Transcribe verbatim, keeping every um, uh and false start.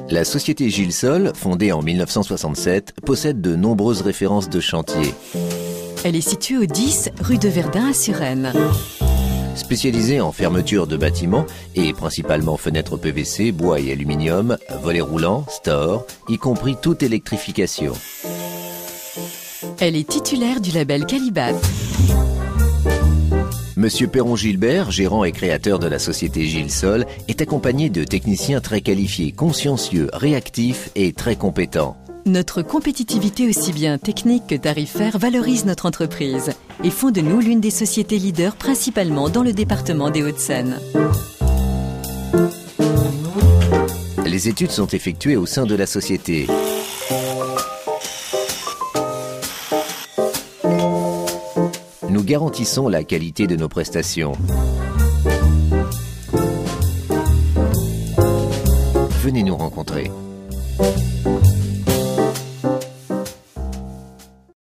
La société Gilles Sol, fondée en mille neuf cent soixante-sept, possède de nombreuses références de chantier. Elle est située au dix rue de Verdun à Suresnes. Spécialisée en fermeture de bâtiments et principalement fenêtres P V C, bois et aluminium, volets roulants, stores, y compris toute électrification. Elle est titulaire du label Calibat. Monsieur Perron-Gilbert, gérant et créateur de la société Gilles Sol, est accompagné de techniciens très qualifiés, consciencieux, réactifs et très compétents. Notre compétitivité aussi bien technique que tarifaire valorise notre entreprise et font de nous l'une des sociétés leaders principalement dans le département des Hauts-de-Seine. Les études sont effectuées au sein de la société. Nous garantissons la qualité de nos prestations. Venez nous rencontrer.